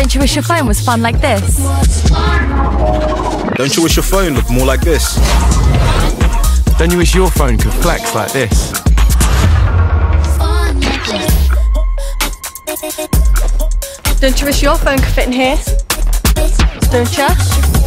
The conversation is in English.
Don't you wish your phone was fun like this? Don't you wish your phone looked more like this? Don't you wish your phone could flex like this? Don't you wish your phone could fit in here? Don't you?